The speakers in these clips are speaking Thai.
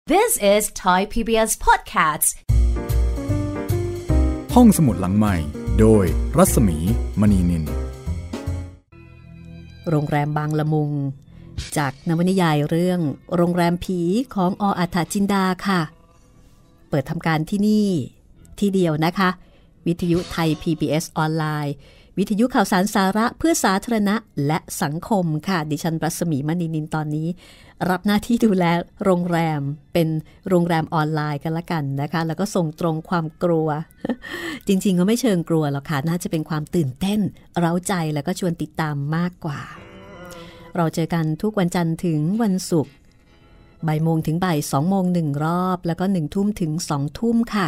This is Thai PBS Podcast ห้องสมุดหลังใหม่โดยรัศมีมณีนินโรงแรมบางละมุงจากนวนิยายเรื่องโรงแรมผีของอ.อัฏฐจินดาค่ะเปิดทำการที่นี่ที่เดียวนะคะวิทยุไทย PBS ออนไลน์วิทยุข่าวสารสาระเพื่อสาธารณะและสังคมค่ะดิฉันรัศมีมณีนินตอนนี้รับหน้าที่ดูแลโรงแรมเป็นโรงแรมออนไลน์กันละกันนะคะแล้วก็ส่งตรงความกลัว จริงๆก็ไม่เชิงกลัวหรอกค่ะน่าจะเป็นความตื่นเต้นเร้าใจแล้วก็ชวนติดตามมากกว่าเราเจอกันทุกวันจันทร์ถึงวันศุกร์บ่ายโมงถึงบ่าย2โมง1รอบแล้วก็1ทุ่มถึง2ทุ่มค่ะ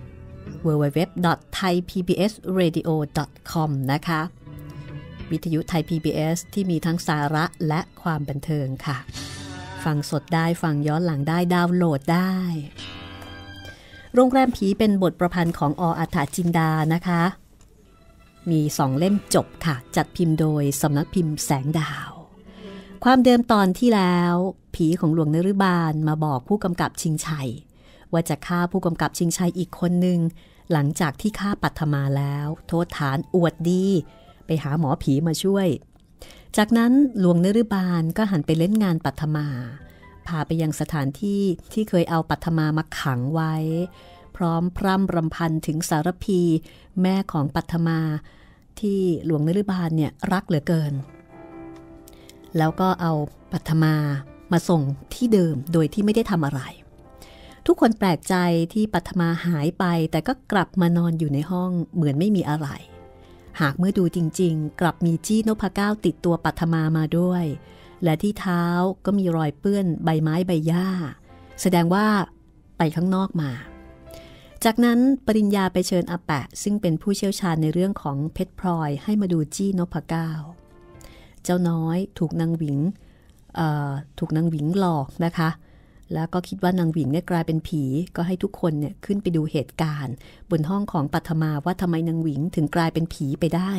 www.thaipbsradio.com นะคะวิทยุไทย PBS ที่มีทั้งสาระและความบันเทิงค่ะฟังสดได้ฟังย้อนหลังได้ดาวน์โหลดได้โรงแรมผีเป็นบทประพันธ์ของอ.อัฏฐจินดานะคะมี2เล่มจบค่ะจัดพิมพ์โดยสำนักพิมพ์แสงดาวความเดิมตอนที่แล้วผีของหลวงนฤบาลมาบอกผู้กำกับชิงชัยว่าจะฆ่าผู้กำกับชิงชัยอีกคนหนึ่งหลังจากที่ฆ่าปัทมาแล้วโทษฐานอวดดีไปหาหมอผีมาช่วยจากนั้นหลวงนฤบาลก็หันไปเล่นงานปัทมาพาไปยังสถานที่ที่เคยเอาปัทมามาขังไว้พร้อมพร่ำรำพันถึงสารพีแม่ของปัทมาที่หลวงนฤบาลเนี่ยรักเหลือเกินแล้วก็เอาปัทมาส่งที่เดิมโดยที่ไม่ได้ทำอะไรทุกคนแปลกใจที่ปัทมาหายไปแต่ก็กลับมานอนอยู่ในห้องเหมือนไม่มีอะไรหากเมื่อดูจริงๆกลับมีจี้นพเก้าติดตัวปัทมาด้วยและที่เท้าก็มีรอยเปื้อนใบไม้ใบหญ้าแสดงว่าไปข้างนอกมาจากนั้นปริญญาไปเชิญอาแปะซึ่งเป็นผู้เชี่ยวชาญในเรื่องของเพชรพลอยให้มาดูจี้นพเก้าเจ้าน้อยถูกนางหวิงหลอกนะคะแล้วก็คิดว่านางหวิงเนี่ยกลายเป็นผีก็ให้ทุกคนเนี่ยขึ้นไปดูเหตุการณ์บนห้องของปัทมาว่าทำไมนางหวิงถึงกลายเป็นผีไปได้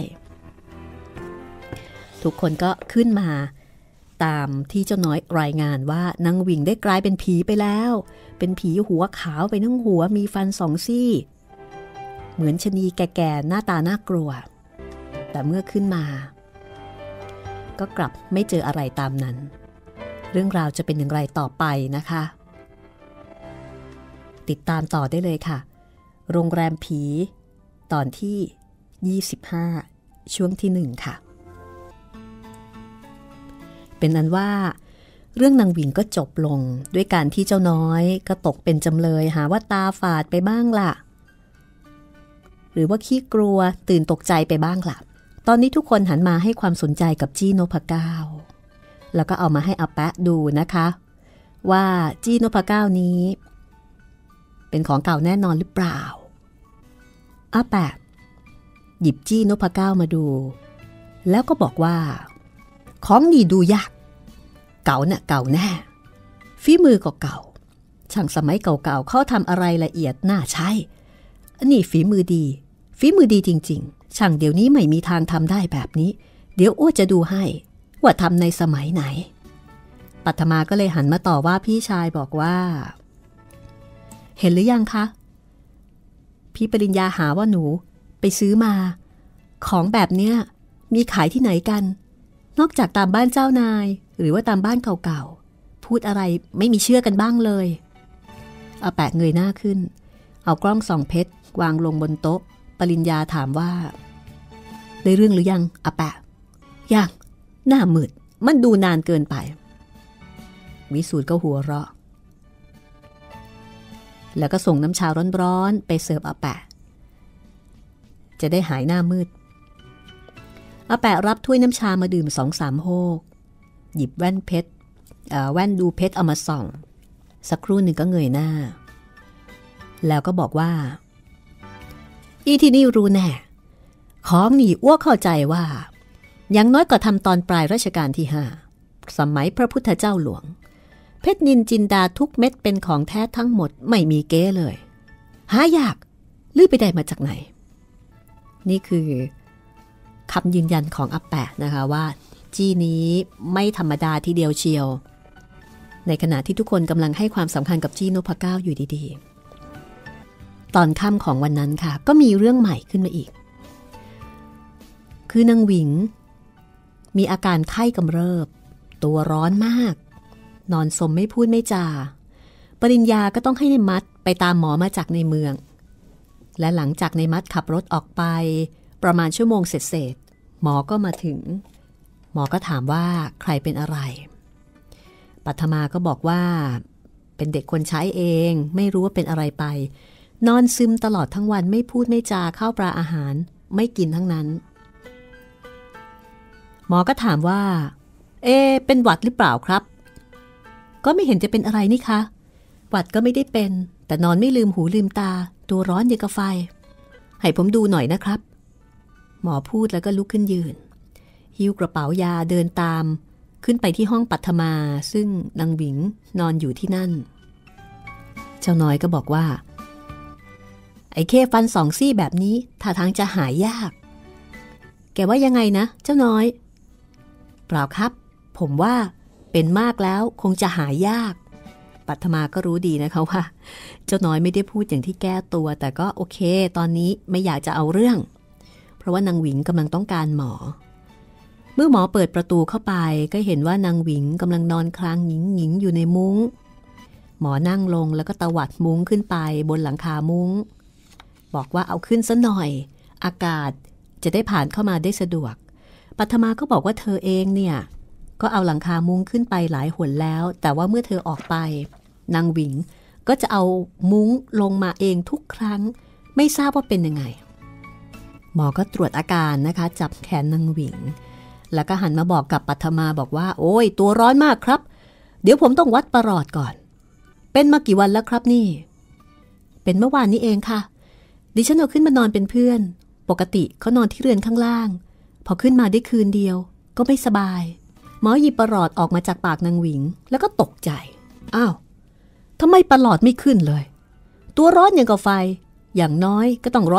ทุกคนก็ขึ้นมาตามที่เจ้าน้อยรายงานว่านางหวิงได้กลายเป็นผีไปแล้วเป็นผีหัวขาวไปทั้งหัวมีฟัน2 ซี่เหมือนชะนีแก่ๆหน้าตาน่ากลัวแต่เมื่อขึ้นมาก็กลับไม่เจออะไรตามนั้นเรื่องราวจะเป็นอย่างไรต่อไปนะคะติดตามต่อได้เลยค่ะโรงแรมผีตอนที่25ช่วงที่1ค่ะเป็นนั้นว่าเรื่องนางหวิงก็จบลงด้วยการที่เจ้าน้อยก็ตกเป็นจำเลยหาว่าตาฝาดไปบ้างล่ะหรือว่าขี้กลัวตื่นตกใจไปบ้างล่ะตอนนี้ทุกคนหันมาให้ความสนใจกับจี้นพเก้าแล้วก็เอามาให้อาแปะดูนะคะว่าจี้นพเก้านี้เป็นของเก่าแน่นอนหรือเปล่าอาแปะหยิบจี้นพเก้ามาดูแล้วก็บอกว่าของนี่ดูยากเก่าน่ะเก่าแน่ฝีมือก็เก่าช่างสมัยเก่าๆเขาทำอะไรละเอียดน่าใช่อันนี้ฝีมือดีจริงๆช่างเดี๋ยวนี้ไม่มีทางทำได้แบบนี้เดี๋ยวอ้วจะดูให้ว่าทำในสมัยไหนปัทมาก็เลยหันมาต่อว่าพี่ชายบอกว่าเห็นหรือยังคะพี่ปริญญาหาว่าหนูไปซื้อมาของแบบเนี้ยมีขายที่ไหนกันนอกจากตามบ้านเจ้านายหรือว่าตามบ้านเก่าๆพูดอะไรไม่มีเชื่อกันบ้างเลยอาแปะเงยหน้าขึ้นเอากล้องส่องเพชรวางลงบนโต๊ะปริญญาถามว่าได้เรื่องหรือยังอาแปะยังหน้ามืดมันดูนานเกินไปวิสูตรก็หัวเราะแล้วก็ส่งน้ำชาร้อนๆไปเสิร์ฟอาแปะจะได้หายหน้ามืดอาแปะรับถ้วยน้ำชามาดื่ม 2-3 โฮกหยิบแว่นเพชรแว่นดูเพชรเอามาส่องสักครู่หนึ่งก็เงยหน้าแล้วก็บอกว่าอีที่นี่รู้แน่ของนี่อ้วกเข้าใจว่าอย่างน้อยก็ทำตอนปลายรัชกาลที่5สมัยพระพุทธเจ้าหลวงเพชรนินจินดาทุกเม็ดเป็นของแท้ทั้งหมดไม่มีเก้เลยหายากลือไปได้มาจากไหนนี่คือคำยืนยันของอาแปะนะคะว่าจี้นี้ไม่ธรรมดาทีเดียวเชียวในขณะที่ทุกคนกำลังให้ความสำคัญกับจี้นพเก้าอยู่ดีๆตอนค่ำของวันนั้นค่ะก็มีเรื่องใหม่ขึ้นมาอีกคือนางหวิงมีอาการไข้กำเริบตัวร้อนมากนอนสมไม่พูดไม่จาปริญญาก็ต้องให้ในมัดไปตามหมอมาจากในเมืองและหลังจากในมัดขับรถออกไปประมาณชั่วโมงเสร็จหมอก็มาถึงหมอก็ถามว่าใครเป็นอะไรปัทมาก็บอกว่าเป็นเด็กคนใช้เองไม่รู้ว่าเป็นอะไรไปนอนซึมตลอดทั้งวันไม่พูดไม่จาข้าวปลาอาหารไม่กินทั้งนั้นหมอก็ถามว่าเป็นหวัดหรือเปล่าครับก็ไม่เห็นจะเป็นอะไรนี่คะหวัดก็ไม่ได้เป็นแต่นอนไม่ลืมหูลืมตาตัวร้อนอย่างกับไฟให้ผมดูหน่อยนะครับหมอพูดแล้วก็ลุกขึ้นยืนหิ้วกระเป๋ายาเดินตามขึ้นไปที่ห้องปัทมาซึ่งนางหวิงนอนอยู่ที่นั่นเจ้าน้อยก็บอกว่าไอ้เข้ฟันสองซี่แบบนี้ท่าทางจะหายยากแกว่ายังไงนะเจ้าน้อยเปล่าครับผมว่าเป็นมากแล้วคงจะหายยากปัทมาก็รู้ดีนะคะว่าเจ้าน้อยไม่ได้พูดอย่างที่แก้ตัวแต่ก็โอเคตอนนี้ไม่อยากจะเอาเรื่องเพราะว่านางหวิงกำลังต้องการหมอเมื่อหมอเปิดประตูเข้าไปก็เห็นว่านางหวิงกำลังนอนคลางหงิงอยู่ในมุ้งหมอนั่งลงแล้วก็ตวัดมุ้งขึ้นไปบนหลังคามุ้งบอกว่าเอาขึ้นซะหน่อยอากาศจะได้ผ่านเข้ามาได้สะดวกปัทมาก็บอกว่าเธอเองเนี่ยก็เอาหลังคามุ้งขึ้นไปหลายหนแล้วแต่ว่าเมื่อเธอออกไปนางหวิงก็จะเอามุ้งลงมาเองทุกครั้งไม่ทราบว่าเป็นยังไงหมอก็ตรวจอาการนะคะจับแขนนางหวิงแล้วก็หันมาบอกกับปัทมาบอกว่าโอ้ยตัวร้อนมากครับเดี๋ยวผมต้องวัดประหลอดก่อนเป็นมากี่วันแล้วครับนี่เป็นเมื่อวานนี้เองค่ะดิฉันเอาขึ้นมานอนเป็นเพื่อนปกติเขานอนที่เรือนข้างล่างพอขึ้นมาได้คืนเดียวก็ไม่สบายหมอหยิบประหลอดออกมาจากปากนางหวิงแล้วก็ตกใจอ้าวทำไมประหลอดไม่ขึ้นเลยตัวร้อนอย่างกับไฟอย่างน้อยก็ต้อง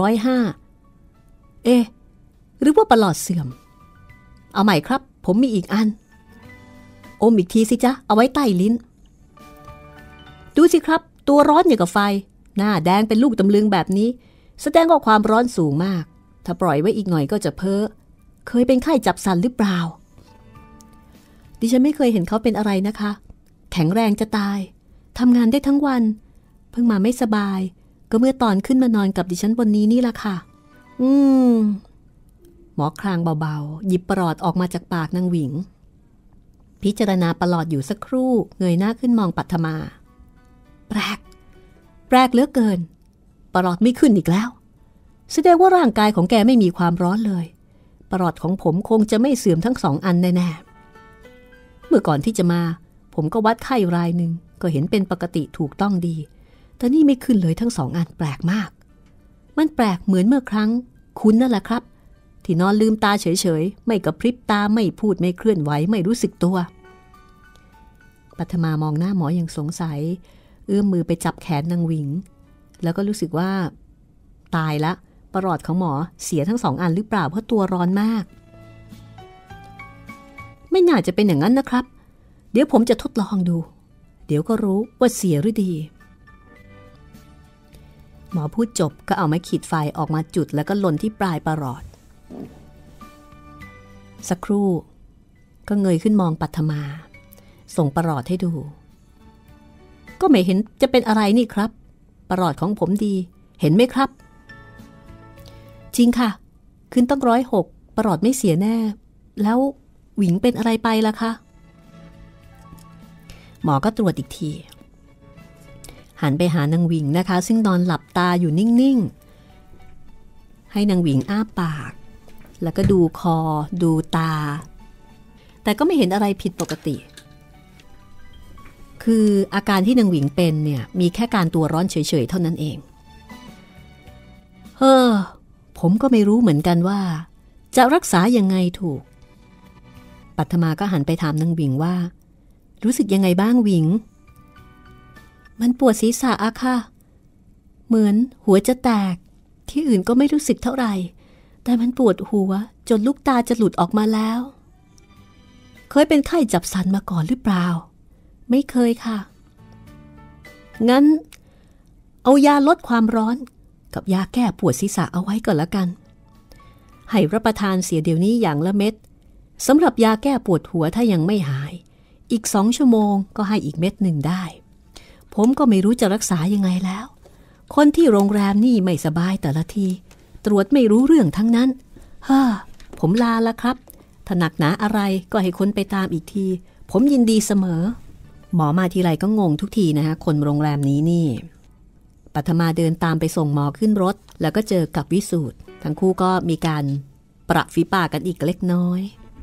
100-400-5หรือว่าประหลอดเสื่อมเอาใหม่ครับผมมีอีกอันอมอีกทีสิจ๊ะเอาไว้ใต้ลิ้นดูสิครับตัวร้อนอย่างกับไฟหน้าแดงเป็นลูกตำลึงแบบนี้แสดงว่าความร้อนสูงมากถ้าปล่อยไว้อีกหน่อยก็จะเพ้อเคยเป็นไข้จับสันหรือเปล่าดิฉันไม่เคยเห็นเขาเป็นอะไรนะคะแข็งแรงจะตายทำงานได้ทั้งวันเพิ่งมาไม่สบายก็เมื่อตอนขึ้นมานอนกับดิฉันบนนี้นี่ล่ะค่ะหมอคลางเบาๆหยิบประหลอดออกมาจากปากนางหวิงพิจารณาประหลอดอยู่สักครู่เงยหน้าขึ้นมองปัทมาแปลกเหลือเกินประหลอดไม่ขึ้นอีกแล้วแสดงว่าร่างกายของแกไม่มีความร้อนเลยประหลอดของผมคงจะไม่เสื่อมทั้ง2 อันแน่ๆเมื่อก่อนที่จะมาผมก็วัดไข้รายหนึ่งก็เห็นเป็นปกติถูกต้องดีแต่นี่ไม่ขึ้นเลยทั้ง2 อันแปลกมากมันแปลกเหมือนเมื่อครั้งคุณนั่นแหละครับที่นอนลืมตาเฉยๆไม่กระพริบตาไม่พูดไม่เคลื่อนไหวไม่รู้สึกตัวปัทมามองหน้าหมออย่างสงสัยเอื้อมมือไปจับแขนนางหวิงแล้วก็รู้สึกว่าตายละประหลอดของหมอเสียทั้ง2 อันหรือเปล่าเพราะตัวร้อนมากไม่น่าจะเป็นอย่างนั้นนะครับเดี๋ยวผมจะทดลองดูเดี๋ยวก็รู้ว่าเสียหรือดีหมอพูดจบก็เอาไม้ขีดไฟออกมาจุดแล้วก็ลนที่ปลายประหลอดสักครู่ก็เงยขึ้นมองปัทมาส่งประหลอดให้ดูก็ไม่เห็นจะเป็นอะไรนี่ครับประหลอดของผมดีเห็นไหมครับจริงค่ะขึ้นต้อง106ประหลอดไม่เสียแน่แล้วหวิงเป็นอะไรไปล่ะคะหมอก็ตรวจอีกทีหันไปหานางหวิงนะคะซึ่งนอนหลับตาอยู่นิ่งๆให้นางหวิงอ้าปากแล้วก็ดูคอดูตาแต่ก็ไม่เห็นอะไรผิดปกติคืออาการที่นางหวิงเป็นเนี่ยมีแค่การตัวร้อนเฉยๆเท่านั้นเองผมก็ไม่รู้เหมือนกันว่าจะรักษายังไงถูกปัทมาก็หันไปถามนางหวิงว่ารู้สึกยังไงบ้างหวิงมันปวดศีรษะอะค่ะเหมือนหัวจะแตกที่อื่นก็ไม่รู้สึกเท่าไหร่แต่มันปวดหัวจนลูกตาจะหลุดออกมาแล้วเคยเป็นไข้จับสันมาก่อนหรือเปล่าไม่เคยค่ะงั้นเอายาลดความร้อนกับยาแก้ปวดศีรษะเอาไว้ก่อนละกันให้รับประทานเสียเดี๋ยวนี้อย่างละเม็ดสำหรับยาแก้ปวดหัวถ้ายังไม่หายอีก2 ชั่วโมงก็ให้อีกเม็ดหนึ่งได้ผมก็ไม่รู้จะรักษายังไงแล้วคนที่โรงแรมนี่ไม่สบายแต่ละทีตรวจไม่รู้เรื่องทั้งนั้นผมลาละครับถ้าหนักหนาอะไรก็ให้คนไปตามอีกทีผมยินดีเสมอหมอมาทีไรก็งงทุกทีนะคะคนโรงแรมนี้นี่ปัทมาเดินตามไปส่งหมอขึ้นรถแล้วก็เจอกับวิสูตรทั้งคู่ก็มีการประฝีปากกันอีกเล็กน้อย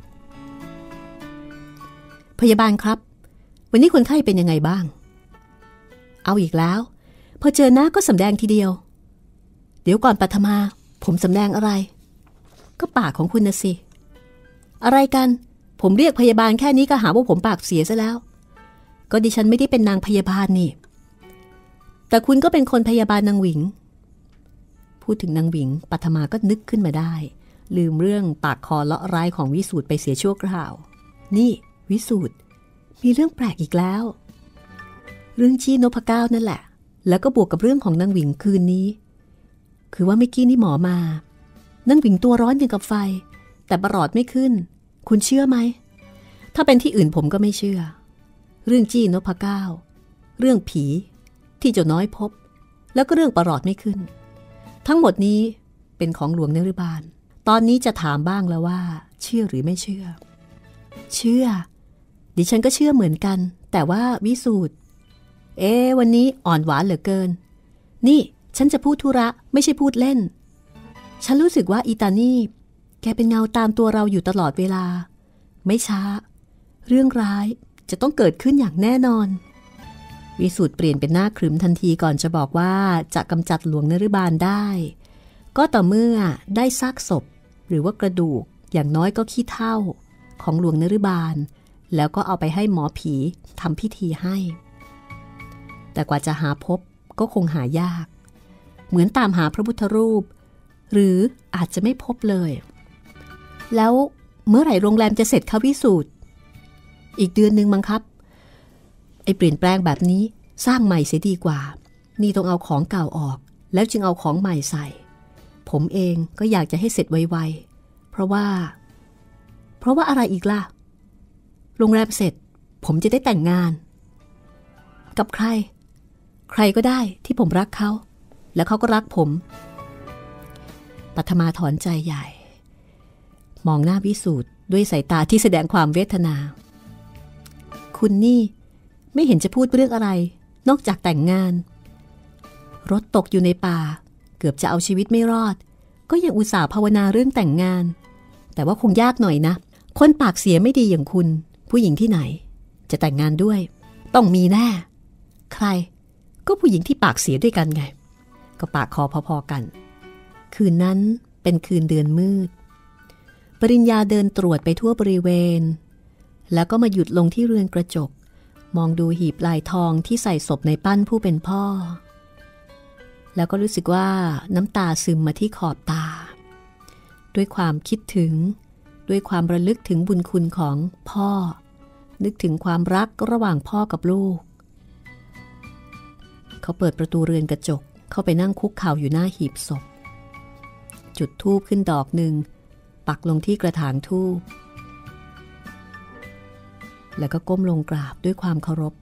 พยาบาลครับวันนี้คนไข้เป็นยังไงบ้างเอาอีกแล้วพอเจอหน้าก็สำแดงทีเดียวเดี๋ยวก่อนปัทมาผมสำแดงอะไรก็ปากของคุณนะสิอะไรกันผมเรียกพยาบาลแค่นี้ก็หาว่าผมปากเสียซะแล้วก็ดิฉันไม่ได้เป็นนางพยาบาลนี่แต่คุณก็เป็นคนพยาบาลนางหวิงพูดถึงนางหวิงปัทมาก็นึกขึ้นมาได้ลืมเรื่องปากคอเลาะร้ายของวิสูตรไปเสียชั่วคราวนี่วิสูตรมีเรื่องแปลกอีกแล้วเรื่องชี้นพเก้านั่นแหละแล้วก็บวกกับเรื่องของนางหวิงคืนนี้คือว่าเมื่อกี้นี่หมอมานางหวิงตัวร้อนอย่างกับไฟแต่ประหลอดไม่ขึ้นคุณเชื่อไหมถ้าเป็นที่อื่นผมก็ไม่เชื่อเรื่องจี้นพเก้าเรื่องผีที่เจ้าน้อยพบแล้วก็เรื่องประหลอดไม่ขึ้นทั้งหมดนี้เป็นของหลวงนฤบาลตอนนี้จะถามบ้างแล้วว่าเชื่อหรือไม่เชื่อเชื่อดิฉันก็เชื่อเหมือนกันแต่ว่าวิสูตรวันนี้อ่อนหวานเหลือเกินนี่ฉันจะพูดธุระไม่ใช่พูดเล่นฉันรู้สึกว่าอีตานี่แกเป็นเงาตามตัวเราอยู่ตลอดเวลาไม่ช้าเรื่องร้ายจะต้องเกิดขึ้นอย่างแน่นอนวิสูตรเปลี่ยนเป็นหน้าขรึมทันทีก่อนจะบอกว่าจะกำจัดหลวงนฤบาลได้ก็ต่อเมื่อได้ซากศพหรือว่ากระดูกอย่างน้อยก็ขี้เถ้าของหลวงนฤบาลแล้วก็เอาไปให้หมอผีทำพิธีให้แต่กว่าจะหาพบก็คงหายากเหมือนตามหาพระพุทธรูปหรืออาจจะไม่พบเลยแล้วเมื่อไหร่โรงแรมจะเสร็จคะวิสูตรอีกเดือนนึงมั้งครับไอ้เปลี่ยนแปลงแบบนี้สร้างใหม่เสียดีกว่านี่ต้องเอาของเก่าออกแล้วจึงเอาของใหม่ใส่ผมเองก็อยากจะให้เสร็จไวๆเพราะว่าอะไรอีกล่ะโรงแรมเสร็จผมจะได้แต่งงานกับใครก็ได้ที่ผมรักเขาแล้วเขาก็รักผมปัทมาถอนใจใหญ่มองหน้าวิสูตรด้วยสายตาที่แสดงความเวทนาคุณนี่ไม่เห็นจะพูดเรื่องอะไรนอกจากแต่งงานรถตกอยู่ในป่าเกือบจะเอาชีวิตไม่รอดก็ยังอุตส่าห์ภาวนาเรื่องแต่งงานแต่ว่าคงยากหน่อยนะคนปากเสียไม่ดีอย่างคุณผู้หญิงที่ไหนจะแต่งงานด้วยต้องมีแน่ใครก็ผู้หญิงที่ปากเสียด้วยกันไงก็ปากคอพอๆกันคืนนั้นเป็นคืนเดือนมืดปริญญาเดินตรวจไปทั่วบริเวณแล้วก็มาหยุดลงที่เรือนกระจกมองดูหีบลายทองที่ใส่ศพในปั้นผู้เป็นพ่อแล้วก็รู้สึกว่าน้ำตาซึมมาที่ขอบตาด้วยความคิดถึงด้วยความระลึกถึงบุญคุณของพ่อนึกถึงความรักระหว่างพ่อกับลูกเขาเปิดประตูเรือนกระจกเข้าไปนั่งคุกเข่าอยู่หน้าหีบศพจุดธูปขึ้นดอกหนึ่งปักลงที่กระถางธูปแล้วก็ก้มลงกราบด้วยความเคารพ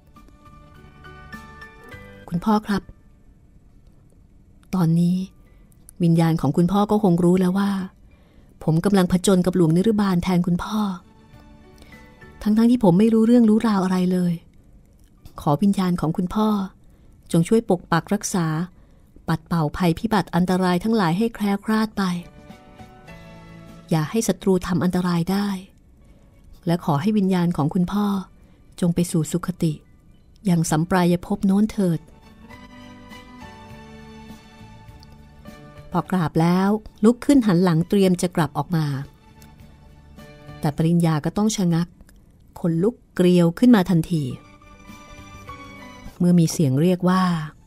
คุณพ่อครับตอนนี้วิญญาณของคุณพ่อก็คงรู้แล้วว่าผมกำลังผจญกับหลวงนฤบาลแทนคุณพ่อทั้งที่ผมไม่รู้เรื่องรู้ราวอะไรเลยขอวิญญาณของคุณพ่อจงช่วยปกปักรักษาปัดเป่าภัยพิบัติอันตรายทั้งหลายให้แคล้วคลาดไปอย่าให้ศัตรูทำอันตรายได้และขอให้วิญญาณของคุณพ่อจงไปสู่สุคติอย่างสัมปรายภพโน้นเถิดพอกราบแล้วลุกขึ้นหันหลังเตรียมจะกลับออกมาแต่ปริญญาก็ต้องชะงักขนลุกเกลียวขึ้นมาทันทีเมื่อมีเสียงเรียกว่า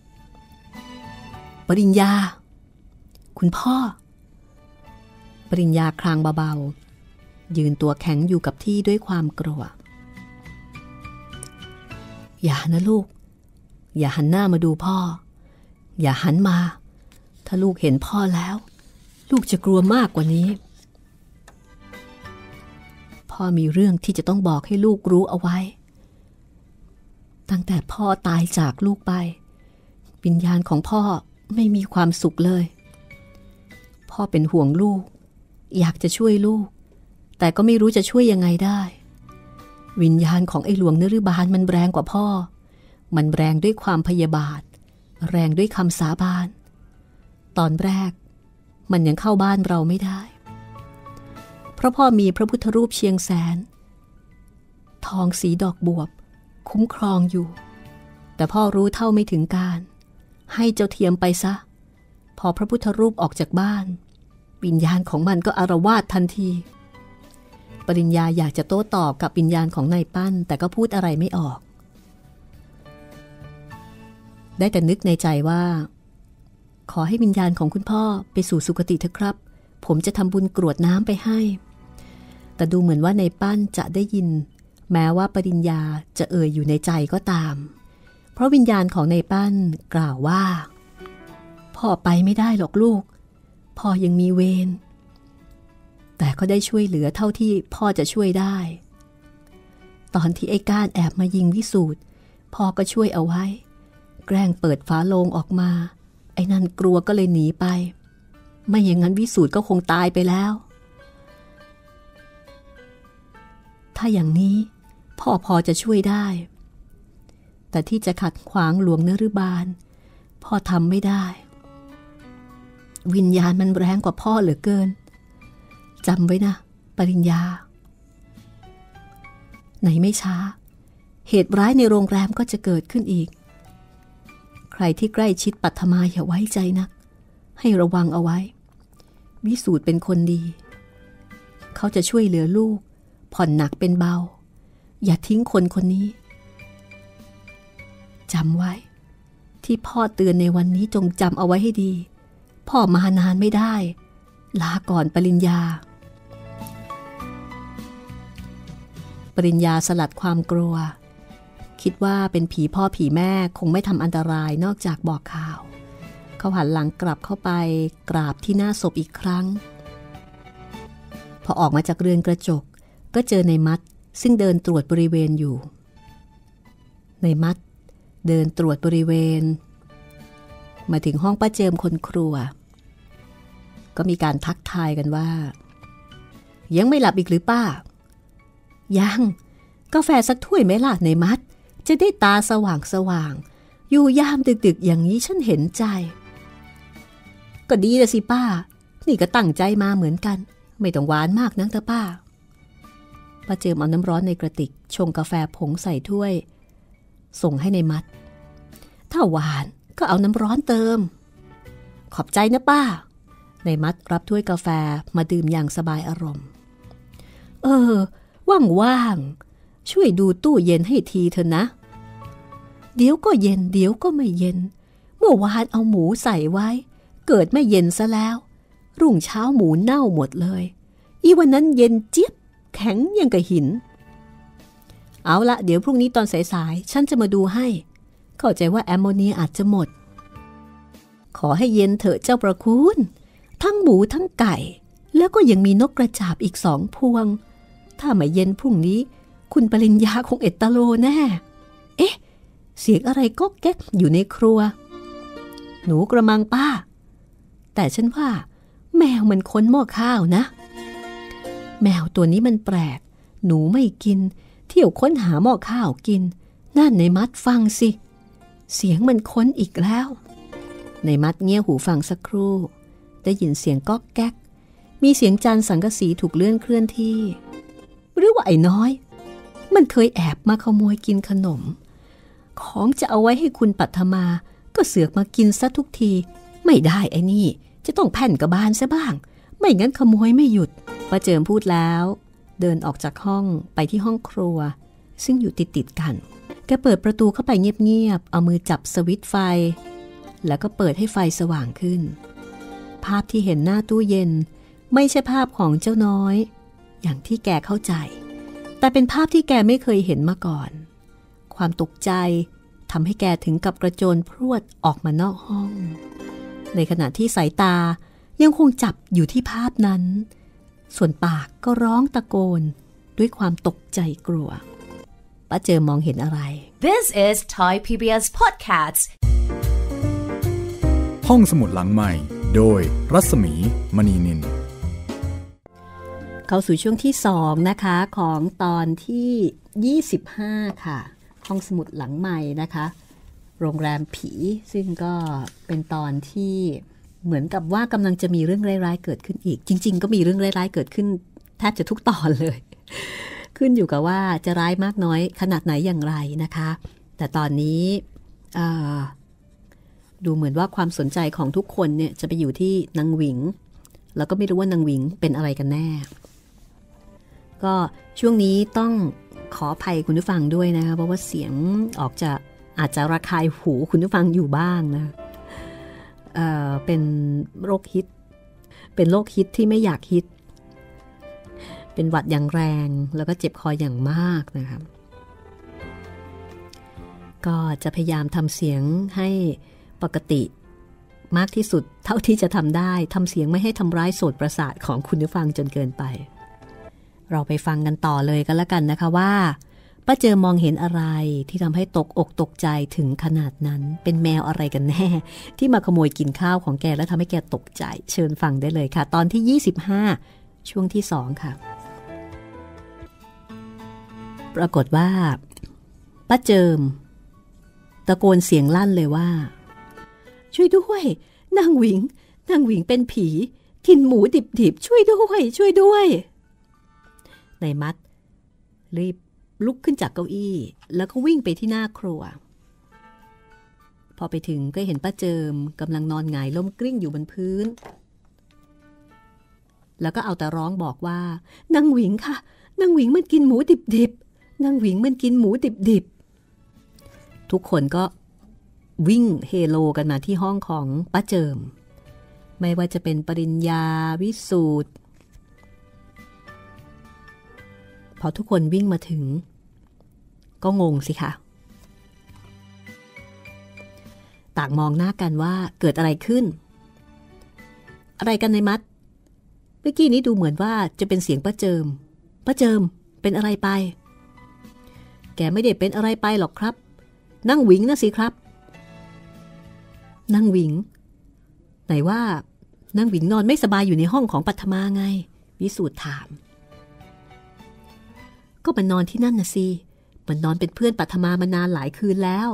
ปริญญาคุณพ่อปริญญาคลางเบาๆยืนตัวแข็งอยู่กับที่ด้วยความกลัวอย่านะลูกอย่าหันหน้ามาดูพ่ออย่าหันมาถ้าลูกเห็นพ่อแล้วลูกจะกลัวมากกว่านี้พ่อมีเรื่องที่จะต้องบอกให้ลูกรู้เอาไว้ตั้งแต่พ่อตายจากลูกไปวิญญาณของพ่อไม่มีความสุขเลยพ่อเป็นห่วงลูกอยากจะช่วยลูกแต่ก็ไม่รู้จะช่วยยังไงได้วิญญาณของไอ้หลวงนฤบาลมันแรงกว่าพ่อมันแรงด้วยความพยาบาทแรงด้วยคำสาบานตอนแรกมันยังเข้าบ้านเราไม่ได้เพราะพ่อมีพระพุทธรูปเชียงแสนทองสีดอกบวบคุ้มครองอยู่แต่พ่อรู้เท่าไม่ถึงการให้เจ้าเทียมไปซะพอพระพุทธรูปออกจากบ้านวิญญาณของมันก็อาละวาดทันทีปริญญาอยากจะโต้ตอบกับวิญญาณของนายปั้นแต่ก็พูดอะไรไม่ออกได้แต่นึกในใจว่าขอให้วิญญาณของคุณพ่อไปสู่สุคติเถอะครับผมจะทำบุญกรวดน้ำไปให้แต่ดูเหมือนว่านายปั้นจะได้ยินแม้ว่าปริญญาจะเอ่ยอยู่ในใจก็ตามเพราะวิญญาณของนายปั้นกล่าวว่าพ่อไปไม่ได้หรอกลูกพ่อยังมีเวรแต่ก็ได้ช่วยเหลือเท่าที่พ่อจะช่วยได้ตอนที่ไอ้ก้านแอบมายิงวิสูตรพ่อก็ช่วยเอาไว้แกล้งเปิดฝาโลงออกมาไอ้นั่นกลัวก็เลยหนีไปไม่อย่างนั้นวิสูตรก็คงตายไปแล้วถ้าอย่างนี้พ่อพอจะช่วยได้แต่ที่จะขัดขวางหลวงนฤบาลพ่อทำไม่ได้วิญญาณมันแรงกว่าพ่อเหลือเกินจำไว้นะปริญญาไหนไม่ช้าเหตุร้ายในโรงแรมก็จะเกิดขึ้นอีกใครที่ใกล้ชิดปัทมาอย่าไว้ใจนักให้ระวังเอาไว้วิสูตรเป็นคนดีเขาจะช่วยเหลือลูกผ่อนหนักเป็นเบาอย่าทิ้งคนคนนี้จำไว้ที่พ่อเตือนในวันนี้จงจำเอาไว้ให้ดีพ่อมานานไม่ได้ลาก่อนปริญญาปริญญาสลัดความกลัวคิดว่าเป็นผีพ่อผีแม่คงไม่ทำอันตรายนอกจากบอกข่าวเขาหันหลังกลับเข้าไปกราบที่หน้าศพอีกครั้งพอออกมาจากเรือนกระจกก็เจอในมัดซึ่งเดินตรวจบริเวณอยู่ในมัดเดินตรวจบริเวณมาถึงห้องป้าเจิมคนครัวก็มีการทักทายกันว่ายังไม่หลับอีกหรือป้ายังกาแฟสักถ้วยไหมล่ะในมัดจะได้ตาสว่างอยู่ยามดึกๆอย่างนี้ฉันเห็นใจก็ดีละสิป้านี่ก็ตั้งใจมาเหมือนกันไม่ต้องหวานมากนักแต่ป้าเจิมเอาน้ำร้อนในกระติกชงกาแฟผงใส่ถ้วยส่งให้ในมัดถ้าหวานก็เอาน้ำร้อนเติมขอบใจนะป้าในมัดรับถ้วยกาแฟมาดื่มอย่างสบายอารมณ์ว่างๆช่วยดูตู้เย็นให้ทีเถอะนะเดี๋ยวก็เย็นเดี๋ยวก็ไม่เย็นเมื่อวานเอาหมูใส่ไว้เกิดไม่เย็นซะแล้วรุ่งเช้าหมูเน่าหมดเลยอีวันนั้นเย็นเจี๊ยบแข็งยังกับหินเอาละเดี๋ยวพรุ่งนี้ตอนสายๆฉันจะมาดูให้เข้าใจว่าแอมโมเนียอาจจะหมดขอให้เย็นเถอะเจ้าประคุณทั้งหมูทั้งไก่แล้วก็ยังมีนกกระจาบอีก2 พวงถ้าไม่เย็นพรุ่งนี้คุณปริญญาคงเอตโลแน่เอ๊ะเสียงอะไรก็แก๊กอยู่ในครัวหนูกระมังป้าแต่ฉันว่าแมวมันค้นหม้อข้าวนะแมวตัวนี้มันแปลกหนูไม่กินเที่ยวค้นหาหม้อข้าวกินนั่นในมัดฟังสิเสียงมันค้นอีกแล้วในมัดเงี่ยหูฟังสักครู่ได้ยินเสียงก๊อกแก๊กมีเสียงจานสังกะสีถูกเลื่อนเคลื่อนที่หรือว่าไอ้น้อยมันเคยแอบมาขโมยกินขนมของจะเอาไว้ให้คุณปัทมาก็เสือกมากินซะทุกทีไม่ได้ไอ้นี่จะต้องแผ่นกระบาลซะบ้างไม่งั้นขโมยไม่หยุดป้าเจิมพูดแล้วเดินออกจากห้องไปที่ห้องครัวซึ่งอยู่ติดกันแกเปิดประตูเข้าไปเงียบๆเอามือจับสวิตช์ไฟแล้วก็เปิดให้ไฟสว่างขึ้นภาพที่เห็นหน้าตู้เย็นไม่ใช่ภาพของเจ้าน้อยอย่างที่แกเข้าใจแต่เป็นภาพที่แกไม่เคยเห็นมาก่อนคความตกใจทำให้แกถึงกับกระโจนพรวดออกมานอกห้องในขณะที่สายตายังคงจับอยู่ที่ภาพนั้นส่วนปากก็ร้องตะโกนด้วยความตกใจกลัวป้าเจอมองเห็นอะไร This is Thai PBS Podcasts ห้องสมุดหลังใหม่โดยรัศมีมณีนินเข้าสู่ช่วงที่2นะคะของตอนที่25ค่ะห้องสมุดหลังใหม่นะคะโรงแรมผีซึ่งก็เป็นตอนที่เหมือนกับว่ากำลังจะมีเรื่องร้ายๆเกิดขึ้นอีกจริงๆก็มีเรื่องร้ายๆเกิดขึ้นแทบจะทุกตอนเลยขึ้นอยู่กับว่าจะร้ายมากน้อยขนาดไหนอย่างไรนะคะแต่ตอนนี้ดูเหมือนว่าความสนใจของทุกคนเนี่ยจะไปอยู่ที่นางหวิงแล้วก็ไม่รู้ว่านางหวิงเป็นอะไรกันแน่ก็ช่วงนี้ต้องขออภัยคุณผู้ฟังด้วยนะคะเพราะว่าเสียงอาจจะระคายหูคุณผู้ฟังอยู่บ้างนะเป็นโรคฮิตที่ไม่อยากฮิตเป็นหวัดอย่างแรงแล้วก็เจ็บคออย่างมากนะครับก็จะพยายามทำเสียงให้ปกติมากที่สุดเท่าที่จะทำได้ทำเสียงไม่ให้ทำร้ายโสตประสาทของคุณผู้ฟังจนเกินไปเราไปฟังกันต่อเลยก็แล้วกันนะคะว่าป้าเจอมองเห็นอะไรที่ทำให้ตกอกตกใจถึงขนาดนั้นเป็นแมวอะไรกันแน่ที่มาขโมยกินข้าวของแกแล้วทำให้แกตกใจเชิญฟังได้เลยค่ะตอนที่25ช่วงที่2ค่ะปรากฏว่าป้าเจิมตะโกนเสียงลั่นเลยว่าช่วยด้วยนางหวิงเป็นผีกินหมูดิบๆช่วยด้วยนายมัดรีบลุกขึ้นจากเก้าอี้แล้วก็วิ่งไปที่หน้าครัวพอไปถึงก็เห็นป้าเจิมกำลังนอนหงายล้มกลิ้งอยู่บนพื้นแล้วก็เอาแต่ร้องบอกว่านางหวิงค่ะนางหวิงมันกินหมูดิบๆนางหวิงมันกินหมูดิบๆทุกคนก็วิ่งเฮโลกันมาที่ห้องของป้าเจิมไม่ว่าจะเป็นปริญญาวิสูตรพอทุกคนวิ่งมาถึงก็งงสิคะต่างมองหน้ากันว่าเกิดอะไรขึ้นอะไรกันในมัดเมื่อกี้นี้ดูเหมือนว่าจะเป็นเสียงป้าเจิมเป็นอะไรไปแกไม่ได้เป็นอะไรไปหรอกครับนางหวิงนะสิครับนางหวิงไหนว่านางหวิงนอนไม่สบายอยู่ในห้องของปัทมาไงวิสูตรถามก็มันนอนที่นั่นนะสิมันนอนเป็นเพื่อนปัทมามานานหลายคืนแล้ว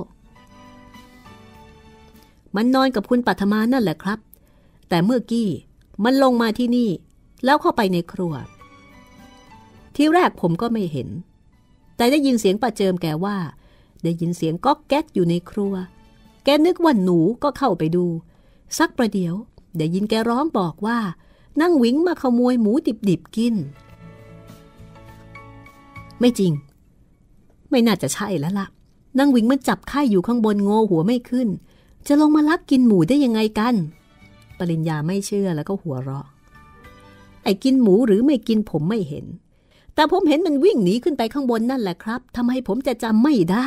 มันนอนกับคุณปัทมานั่นแหละครับแต่เมื่อกี้มันลงมาที่นี่แล้วเข้าไปในครัวที่แรกผมก็ไม่เห็นแต่ได้ยินเสียงป้าเจิมแกว่าได้ยินเสียงก๊อกแก๊กอยู่ในครัวแกนึกว่าหนูก็เข้าไปดูสักประเดี๋ยวได้ยินแกร้องบอกว่านางหวิงมาขโมยหมูดิบๆกินไม่จริงไม่น่าจะใช่แล้วล่ะนางหวิงมันจับไข่อยู่ข้างบนโง่หัวไม่ขึ้นจะลงมาลักกินหมูได้ยังไงกันปริญญาไม่เชื่อแล้วก็หัวเราะไอ้กินหมูหรือไม่กินผมไม่เห็นแต่ผมเห็นมันวิ่งหนีขึ้นไปข้างบนนั่นแหละครับทำไมผมจะจำไม่ได้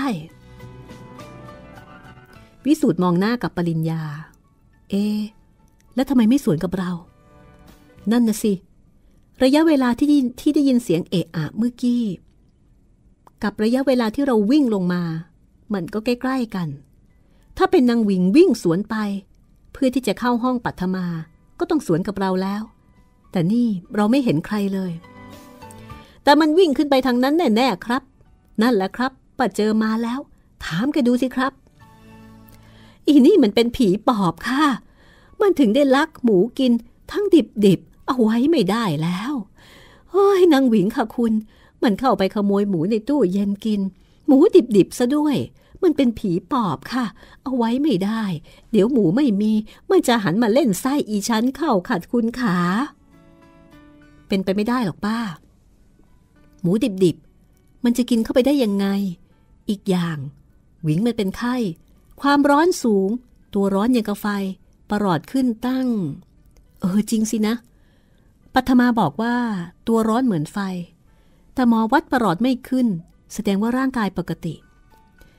วิสูตรมองหน้ากับปริญญาแล้วทำไมไม่สวนกับเรานั่นนะสิระยะเวลาที่ได้ยินเสียงเอะอะเมื่อกี้กับระยะเวลาที่เราวิ่งลงมามันก็ใกล้ๆกันถ้าเป็นนางหวิงวิ่งสวนไปเพื่อที่จะเข้าห้องปัทมาก็ต้องสวนกับเราแล้วแต่นี่เราไม่เห็นใครเลยแต่มันวิ่งขึ้นไปทางนั้นแน่ๆครับนั่นแหละครับป้าเจอมาแล้วถามแกดูสิครับอีนี่มันเป็นผีปอบค่ะมันถึงได้ลักหมูกินทั้งดิบๆเอาไว้ไม่ได้แล้วเฮ้ยนางหวิงค่ะคุณมันเข้าไปขโมยหมูในตู้เย็นกินหมูดิบๆซะด้วยมันเป็นผีปอบค่ะเอาไว้ไม่ได้เดี๋ยวหมูไม่มีมันจะหันมาเล่นไส้อีชั้นเข้าขัดคุณขาเป็นไปไม่ได้หรอกป้าหมูดิบๆมันจะกินเข้าไปได้ยังไงอีกอย่างหวิงมันเป็นไข้ความร้อนสูงตัวร้อนอย่างกับไฟประหลอดขึ้นตั้งจริงสินะปัทมาบอกว่าตัวร้อนเหมือนไฟแต่หมอวัดประหลอดไม่ขึ้นแสดงว่าร่างกายปกติ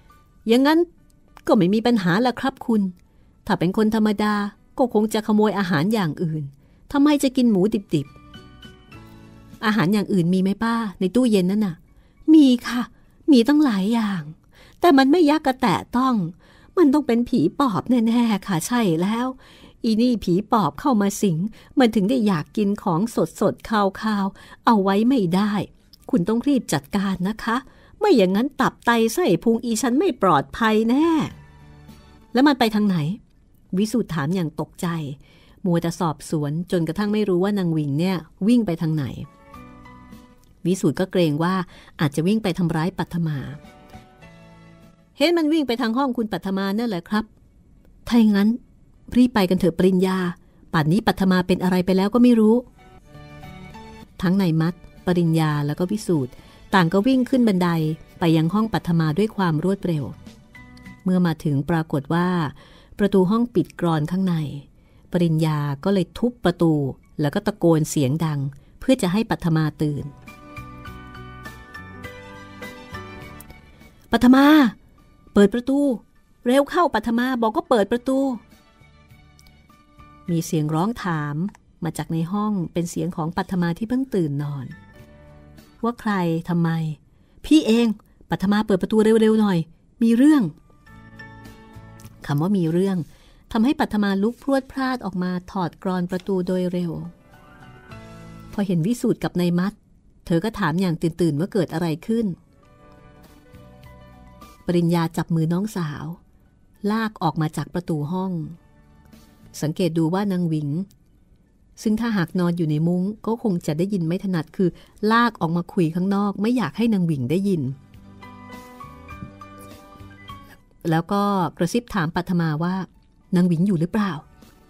อย่างนั้นก็ไม่มีปัญหาละครับคุณถ้าเป็นคนธรรมดาก็คงจะขโมยอาหารอย่างอื่นทำไมจะกินหมูดิบๆอาหารอย่างอื่นมีไหมป้าในตู้เย็นนั่นน่ะมีค่ะมีตั้งหลายอย่างแต่มันไม่ยักกระแตะต้องมันต้องเป็นผีปอบแน่ๆค่ะใช่แล้วอีนี่ผีปอบเข้ามาสิงมันถึงได้อยากกินของสดๆคาวๆเอาไว้ไม่ได้คุณต้องรีบจัดการนะคะไม่อย่างนั้นตับไตไส้พุงอีฉันไม่ปลอดภัยแน่แล้วมันไปทางไหนวิสุทธ์ถามอย่างตกใจมัวแต่สอบสวนจนกระทั่งไม่รู้ว่านางวิงเนี่ยวิ่งไปทางไหนวิสุทธ์ก็เกรงว่าอาจจะวิ่งไปทำร้ายปัทมาเห็นมันวิ่งไปทางห้องคุณปัทมานั่นแหละครับถ้าอย่างนั้นรีบไปกันเถอะปริญญาป่านนี้ปัทมาเป็นอะไรไปแล้วก็ไม่รู้ทั้งนายมัดปริญญาแล้วก็วิสุทธ์ต่างก็วิ่งขึ้นบันไดไปยังห้องปัทมาด้วยความรวดเร็วเมื่อมาถึงปรากฏว่าประตูห้องปิดกรอนข้างในปริญญาก็เลยทุบประตูแล้วก็ตะโกนเสียงดังเพื่อจะให้ปัทมาตื่นปัทมาเปิดประตูเร็วเข้าปัทมาบอกก็เปิดประตูมีเสียงร้องถามมาจากในห้องเป็นเสียงของปัทมาที่เพิ่งตื่นนอนว่าใครทำไมพี่เองปัทมาเปิดประตูเร็วๆหน่อยมีเรื่องคำว่ามีเรื่องทำให้ปัทมาลุกพรวดพลาดออกมาถอดกรอนประตูโดยเร็วพอเห็นวิสูตรกับนายมัดเธอก็ถามอย่างตื่นว่าเกิดอะไรขึ้นปริญญาจับมือน้องสาวลากออกมาจากประตูห้องสังเกตดูว่านางหวิงซึ่งถ้าหากนอนอยู่ในมุ้งก็คงจะได้ยินไม่ถนัดคือลากออกมาคุยข้างนอกไม่อยากให้นางหวิงได้ยินแล้วก็กระซิบถามปัทมาว่านางหวิงอยู่หรือเปล่า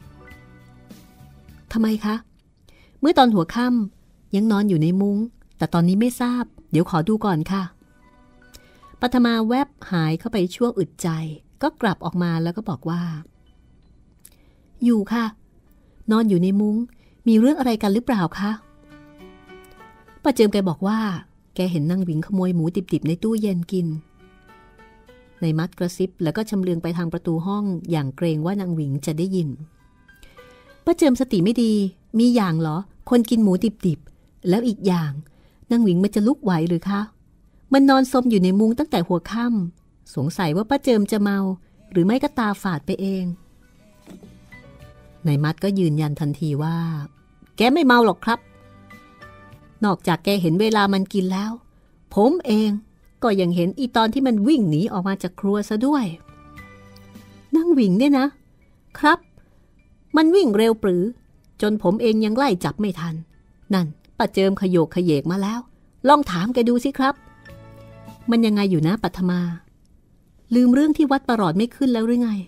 ทำไมคะเมื่อตอนหัวค่ำยังนอนอยู่ในมุ้งแต่ตอนนี้ไม่ทราบเดี๋ยวขอดูก่อนค่ะปัทมาแวบหายเข้าไปชั่วอึดใจก็กลับออกมาแล้วก็บอกว่าอยู่ค่ะนอนอยู่ในมุ้งมีเรื่องอะไรกันหรือเปล่าคะป้าเจิมแกบอกว่าแกเห็นนางหวิงขโมยหมูดิบๆในตู้เย็นกินในมัดกระซิบแล้วก็ชำเลืองไปทางประตูห้องอย่างเกรงว่านางหวิงจะได้ยินป้าเจิมสติไม่ดีมีอย่างเหรอคนกินหมูดิบๆแล้วอีกอย่างนางหวิงมันจะลุกไหวหรือคะมันนอนซมอยู่ในมุ้งตั้งแต่หัวค่ำสงสัยว่าป้าเจิมจะเมาหรือไม่ก็ตาฝาดไปเองนายมัดก็ยืนยันทันทีว่าแกไม่เมาหรอกครับนอกจากแกเห็นเวลามันกินแล้วผมเองก็ยังเห็นอีตอนที่มันวิ่งหนีออกมาจากครัวซะด้วยนางหวิงเนี่ยนะครับมันวิ่งเร็วปรือจนผมเองยังไล่จับไม่ทันนั่นป้าเจิมขโยกขยเยกมาแล้วลองถามแกดูสิครับมันยังไงอยู่นะปัทมาลืมเรื่องที่วัดประหลอดไม่ขึ้นแล้วหรือไง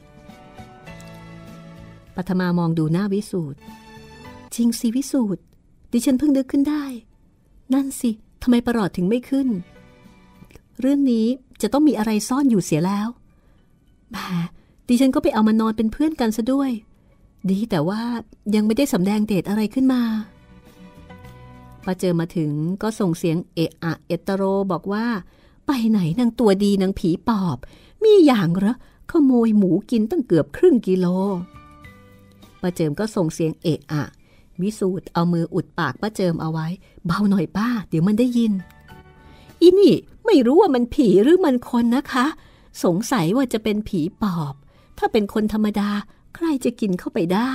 ปัทมามองดูหน้าวิสูตรจริงสิวิสูตรดิฉันเพิ่งนึกขึ้นได้นั่นสิทำไมประหลอดถึงไม่ขึ้นเรื่องนี้จะต้องมีอะไรซ่อนอยู่เสียแล้วแหมดิฉันก็ไปเอามานอนเป็นเพื่อนกันซะด้วยดีแต่ว่ายังไม่ได้สำแดงเดชอะไรขึ้นมาพอเจอมาถึงก็ส่งเสียงเอะอะเอตโรบอกว่าไปไหนนางตัวดีนางผีปอบมีอย่างเหรอขโมยหมูกินตั้งเกือบครึ่งกิโลป้าเจิมก็ส่งเสียงเอะอะวิสูตรเอามืออุดปากป้าเจิมเอาไว้เบาหน่อยป้าเดี๋ยวมันได้ยินอีนี่ไม่รู้ว่ามันผีหรือมันคนนะคะสงสัยว่าจะเป็นผีปอบถ้าเป็นคนธรรมดาใครจะกินเข้าไปได้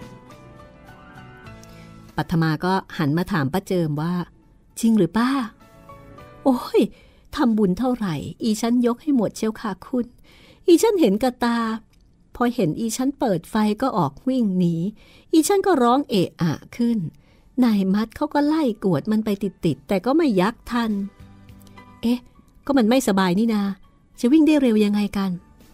ปัทมาก็หันมาถามป้าเจิมว่าจริงหรือป้าโอ้ยทำบุญเท่าไหร่อีฉันยกให้หมดเชียวค่ะคุณอีฉันเห็นกระตาพอเห็นอีฉันเปิดไฟก็ออกวิ่งหนีอีฉันก็ร้องเอะอะขึ้นนายมัดเขาก็ไล่กวดมันไปติดๆแต่ก็ไม่ยักทันเอ๊ะก็มันไม่สบายนี่นาจะวิ่งได้เร็วยังไงกัน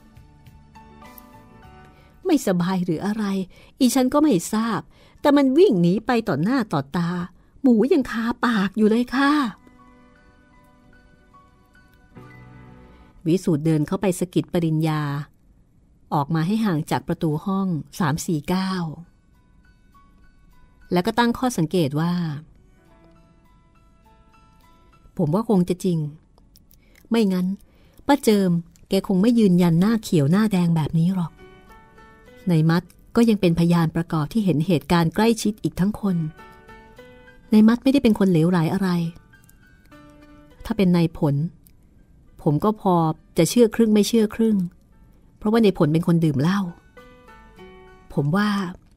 ไม่สบายหรืออะไรอีฉันก็ไม่ทราบแต่มันวิ่งหนีไปต่อหน้าต่อตาหมูยังคาปากอยู่เลยค่ะวิสูตรเดินเข้าไปสะกิดปริญญาออกมาให้ห่างจากประตูห้อง3-4 ก้าวแล้วก็ตั้งข้อสังเกตว่าผมว่าคงจะจริงไม่งั้นป้าเจิมแกคงไม่ยืนยันหน้าเขียวหน้าแดงแบบนี้หรอกนายมัดก็ยังเป็นพยานประกอบที่เห็นเหตุการณ์ใกล้ชิดอีกทั้งคนนายมัดไม่ได้เป็นคนเหลวไหลอะไรถ้าเป็นนายผลผมก็พอจะเชื่อครึ่งไม่เชื่อครึ่งเพราะว่านายผลเป็นคนดื่มเหล้าผมว่า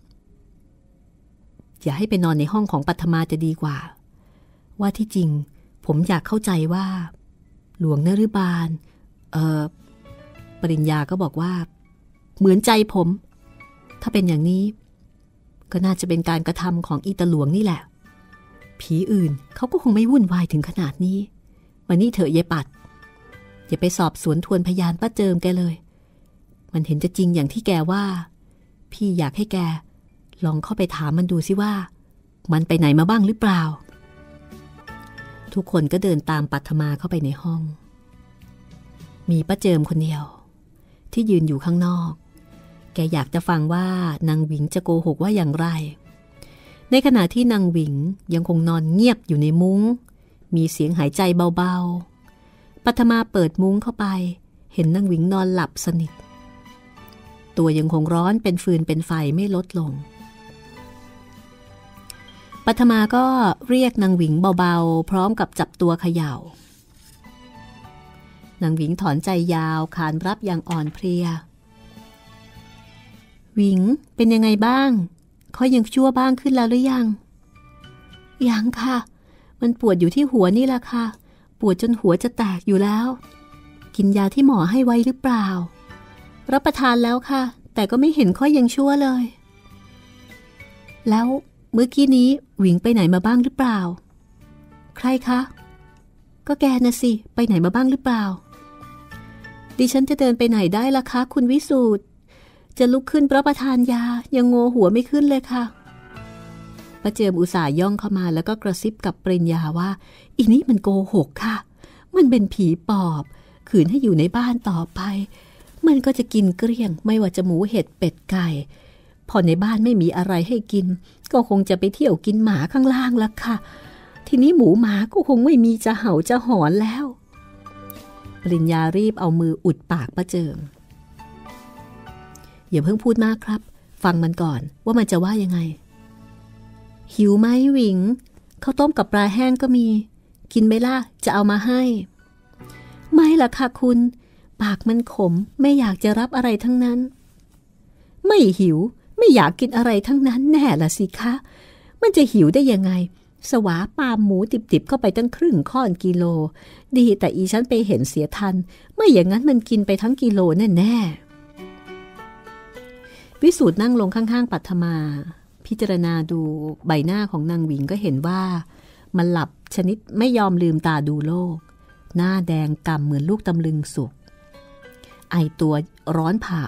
อย่าให้ไปนอนในห้องของปัทมาจะดีกว่าว่าที่จริงผมอยากเข้าใจว่าหลวงนฤบาลปริญญาก็บอกว่าเหมือนใจผมถ้าเป็นอย่างนี้ก็น่าจะเป็นการกระทำของอีตาหลวงนี่แหละผีอื่นเขาก็คงไม่วุ่นวายถึงขนาดนี้มานี่เถอะยายปัดอย่าไปสอบสวนทวนพยานป้าเจิมแกเลยมันเห็นจะจริงอย่างที่แกว่าพี่อยากให้แกลองเข้าไปถามมันดูสิว่ามันไปไหนมาบ้างหรือเปล่าทุกคนก็เดินตามปัทมาเข้าไปในห้องมีป้าเจิมคนเดียวที่ยืนอยู่ข้างนอกแกอยากจะฟังว่านางหวิงจะโกหกว่าอย่างไรในขณะที่นางหวิงยังคงนอนเงียบอยู่ในมุ้งมีเสียงหายใจเบาๆปัทมาเปิดมุ้งเข้าไปเห็นนางหวิงนอนหลับสนิทตัวยังคงร้อนเป็นฟืนเป็นไฟไม่ลดลงปัทมาก็เรียกนางหวิงเบาๆพร้อมกับจับตัวเขย่านางหวิงถอนใจยาวขานรับอย่างอ่อนเพลียหวิงเป็นยังไงบ้างเขายังชั่วบ้างขึ้นแล้วหรือยังยังค่ะมันปวดอยู่ที่หัวนี่แหละค่ะปวดจนหัวจะแตกอยู่แล้วกินยาที่หมอให้ไว้หรือเปล่ารับประทานแล้วค่ะแต่ก็ไม่เห็นค่อยยังชั่วเลยแล้วเมื่อกี้นี้หวิงไปไหนมาบ้างหรือเปล่าใครคะก็แกน่ะสิไปไหนมาบ้างหรือเปล่าดิฉันจะเดินไปไหนได้ล่ะคะคุณวิสูตรจะลุกขึ้นรับประทานยายังโงหัวไม่ขึ้นเลยค่ะป้าเจิมอุตส่าห์ย่องเข้ามาแล้วก็กระซิบกับปริญญาว่าอีนี่มันโกหกค่ะมันเป็นผีปอบขืนให้อยู่ในบ้านต่อไปมันก็จะกินเกลี้ยงไม่ว่าจะหมูเห็ดเป็ดไก่พอในบ้านไม่มีอะไรให้กินก็คงจะไปเที่ยวกินหมาข้างล่างละค่ะทีนี้หมูหมาก็คงไม่มีจะเห่าจะหอนแล้วปริญญารีบเอามืออุดปากป้าเจิมอย่าเพิ่งพูดมากครับฟังมันก่อนว่ามันจะว่ายังไงหิวไหมหวิงข้าวต้มกับปลาแห้งก็มีกินไหมล่ะจะเอามาให้ไม่ล่ะค่ะคุณปากมันขมไม่อยากจะรับอะไรทั้งนั้นไม่หิวไม่อยากกินอะไรทั้งนั้นแน่ละสิคะมันจะหิวได้ยังไงสวาปามหมูติบๆเข้าไปตั้งครึ่งค่อนกิโลดีแต่อีฉันไปเห็นเสียทันไม่อย่างนั้นมันกินไปทั้งกิโลแน่ๆวิสูตรนั่งลงข้างๆปัทมาพิจารณาดูใบหน้าของนางหวิงก็เห็นว่ามันหลับชนิดไม่ยอมลืมตาดูโลกหน้าแดงก่ำเหมือนลูกตำลึงสุกไอตัวร้อนเผา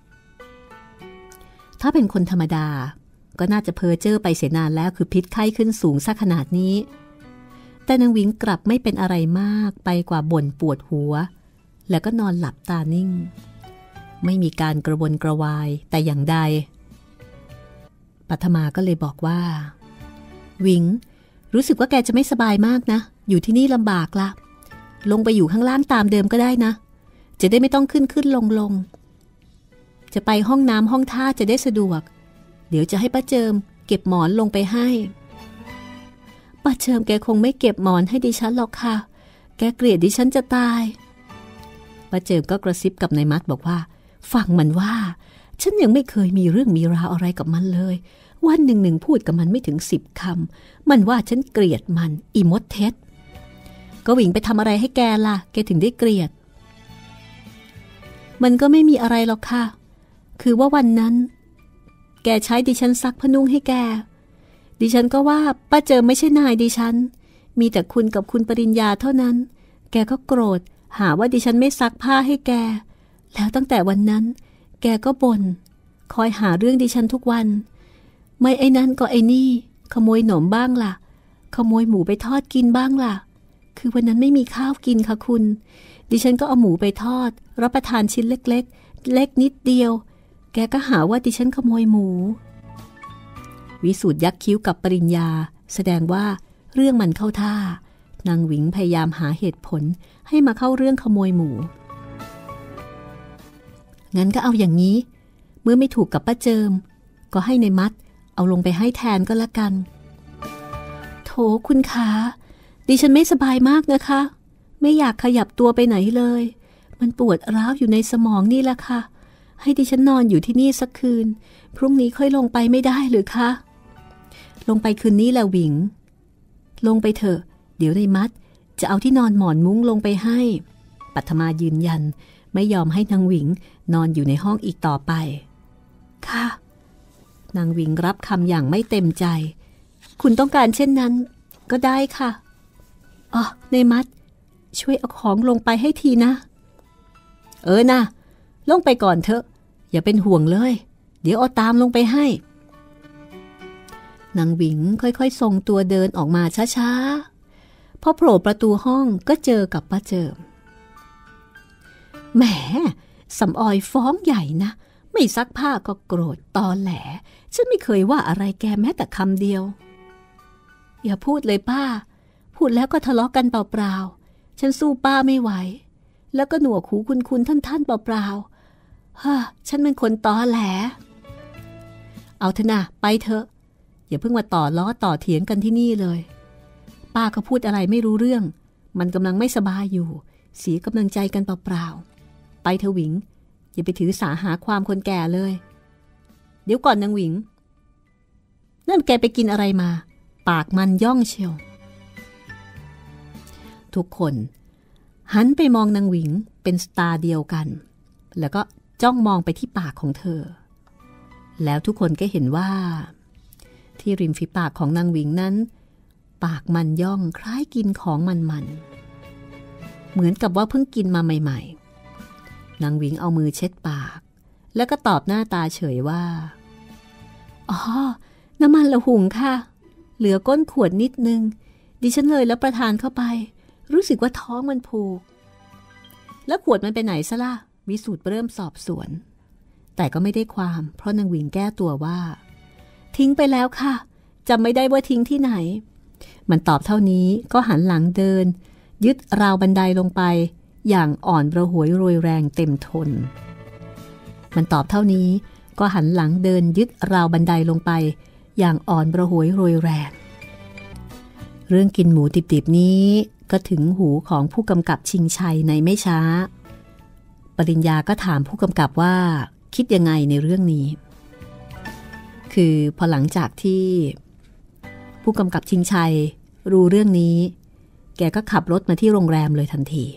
ถ้าเป็นคนธรรมดาก็น่าจะเพ้อเจ้อไปเสียนานแล้วคือพิษไข้ขึ้นสูงซะขนาดนี้แต่นางหวิงกลับไม่เป็นอะไรมากไปกว่าบ่นปวดหัวแล้วก็นอนหลับตานิ่งไม่มีการกระวนกระวายแต่อย่างใดปัทมาก็เลยบอกว่าหวิงรู้สึกว่าแกจะไม่สบายมากนะอยู่ที่นี่ลำบากละลงไปอยู่ข้างล่างตามเดิมก็ได้นะจะได้ไม่ต้องขึ้นลงจะไปห้องน้ำห้องท่าจะได้สะดวกเดี๋ยวจะให้ป้าเจิมเก็บหมอนลงไปให้ป้าเจิมแกคงไม่เก็บหมอนให้ดิฉันหรอกค่ะแกเกลียดดิฉันจะตายป้าเจิมก็กระซิบกับนายมัดบอกว่าฟังมันว่าฉันยังไม่เคยมีเรื่องมีราวอะไรกับมันเลยวันหนึ่งพูดกับมันไม่ถึง10 คำมันว่าฉันเกลียดมันอีมดเท็จก็หวิงไปทำอะไรให้แกล่ะแกถึงได้เกลียดมันก็ไม่มีอะไรหรอกค่ะคือว่าวันนั้นแกใช้ดิฉันซักผ้านุ่งให้แกดิฉันก็ว่าป้าเจิมไม่ใช่นายดิฉันมีแต่คุณกับคุณปริญญาเท่านั้นแกก็โกรธหาว่าดิฉันไม่ซักผ้าให้แกแล้วตั้งแต่วันนั้นแกก็บ่นคอยหาเรื่องดิฉันทุกวันไม่ไอ้นั่นก็ไอ้นี่ขโมยหนมบ้างล่ะขโมยหมูไปทอดกินบ้างล่ะคือวันนั้นไม่มีข้าวกินค่ะคุณดิฉันก็เอาหมูไปทอดรับประทานชิ้นเล็กๆเล็กนิดเดียวแกก็หาว่าดิฉันขโมยหมูวิสูตรยักคิ้วกับปริญญาแสดงว่าเรื่องมันเข้าท่านางหวิงพยายามหาเหตุผลให้มาเข้าเรื่องขโมยหมูงั้นก็เอาอย่างนี้เมื่อไม่ถูกกับป้าเจิมก็ให้ในมัดเอาลงไปให้แทนก็แล้วกันโถคุณขาดิฉันไม่สบายมากนะคะไม่อยากขยับตัวไปไหนเลยมันปวดร้าวอยู่ในสมองนี่แหละค่ะให้ดิฉันนอนอยู่ที่นี่สักคืนพรุ่งนี้ค่อยลงไปไม่ได้หรือคะลงไปคืนนี้แหละหวิงลงไปเถอะเดี๋ยวในมัดจะเอาที่นอนหมอนมุ้งลงไปให้ปัทมายืนยันไม่ยอมให้นางหวิงนอนอยู่ในห้องอีกต่อไปค่ะนางหวิงรับคำอย่างไม่เต็มใจคุณต้องการเช่นนั้นก็ได้ค่ะอ๋อในมัดช่วยเอาของลงไปให้ทีนะนะลงไปก่อนเถอะอย่าเป็นห่วงเลยเดี๋ยวเอาตามลงไปให้นางหวิงค่อยๆทรงตัวเดินออกมาช้าๆพอโผล่ประตูห้องก็เจอกับป้าเจิมแหมสำออยฟ้องใหญ่นะไม่ซักผ้าก็โกรธตอแหลฉันไม่เคยว่าอะไรแกแม้แต่คำเดียวอย่าพูดเลยป้าพูดแล้วก็ทะเลาะกันเปล่าๆฉันสู้ป้าไม่ไหวแล้วก็หนวกหูคุณท่านเปล่าๆฮ่าฉันเป็นคนตอแหลเอาเถอะนะไปเถอะอย่าเพิ่งมาต่อล้อต่อเถียงกันที่นี่เลยป้าก็พูดอะไรไม่รู้เรื่องมันกำลังไม่สบายอยู่เสียกำลังใจกันเปล่าๆไปเถอะหวิงอย่าไปถือสาหาความคนแก่เลยเดี๋ยวก่อนนางหวิงนั่นแกไปกินอะไรมาปากมันย่องเชียวทุกคนหันไปมองนางหวิงเป็นสตาร์เดียวกันแล้วก็จ้องมองไปที่ปากของเธอแล้วทุกคนก็เห็นว่าที่ริมฝีปากของนางหวิงนั้นปากมันย่องคล้ายกินของมันเหมือนกับว่าเพิ่งกินมาใหม่ๆนางหวิงเอามือเช็ดปากแล้วก็ตอบหน้าตาเฉยว่าอ๋อน้ำมันละหุงค่ะเหลือก้นขวดนิดนึงดิฉันเลยแล้วประทานเข้าไปรู้สึกว่าท้องมันผูกแล้วขวดมันไปไหนซะล่ะวิสูตรเริ่มสอบสวนแต่ก็ไม่ได้ความเพราะนางหวิงแก้ตัวว่าทิ้งไปแล้วค่ะจำไม่ได้ว่าทิ้งที่ไหนมันตอบเท่านี้ก็หันหลังเดินยึดราวบันไดลงไปอย่างอ่อนระหวยโรยแรงเต็มทนมันตอบเท่านี้ก็หันหลังเดินยึดราวบันไดลงไปอย่างอ่อนระหวยโรยแรงเรื่องกินหมูดิบๆนี้ก็ถึงหูของผู้กำกับชิงชัยในไม่ช้าปริญญาก็ถามผู้กำกับว่าคิดยังไงในเรื่องนี้คือพอหลังจากที่ผู้กำกับชิงชัยรู้เรื่องนี้แกก็ขับรถมาที่โรงแรมเลยทันที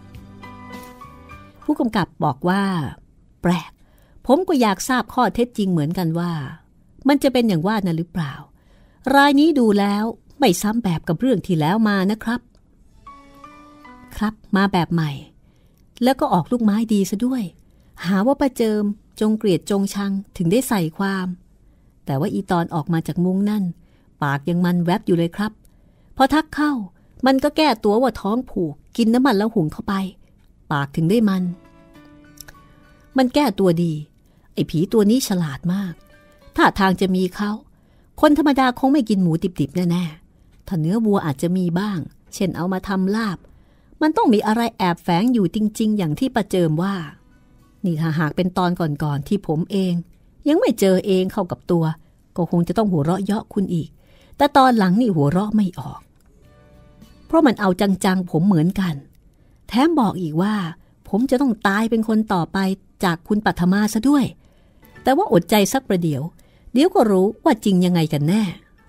ผู้กำกับบอกว่าแปลกผมก็อยากทราบข้อเท็จจริงเหมือนกันว่ามันจะเป็นอย่างว่านั้นหรือเปล่ารายนี้ดูแล้วไม่ซ้ำแบบกับเรื่องที่แล้วมานะครับครับมาแบบใหม่แล้วก็ออกลูกไม้ดีซะด้วยหาว่าป้าเจิมจงเกลียดจงชังถึงได้ใส่ความแต่ว่าอีตอนออกมาจากมุ้งนั่นปากยังมันแวบอยู่เลยครับพอทักเข้ามันก็แก้ตัวว่าท้องผูกกินน้ำมันแล้วหุงเข้าไปปากถึงได้มันแก้ตัวดีไอ้ผีตัวนี้ฉลาดมากถ้าทางจะมีเขาคนธรรมดาคงไม่กินหมูดิบๆแน่ๆถ้าเนื้อวัวอาจจะมีบ้างเช่นเอามาทำลาบมันต้องมีอะไรแอบแฝงอยู่จริงๆอย่างที่ป้าเจิมว่านี่ถ้าหากเป็นตอนก่อนๆที่ผมเองยังไม่เจอเองเข้ากับตัวก็คงจะต้องหัวเราะเยาะคุณอีกแต่ตอนหลังนี่หัวเราะไม่ออกเพราะมันเอาจังๆผมเหมือนกันแถมบอกอีกว่าผมจะต้องตายเป็นคนต่อไปจากคุณปัทมาซะด้วยแต่ว่าอดใจสักประเดี๋ยวก็รู้ว่าจริงยังไงกันแน่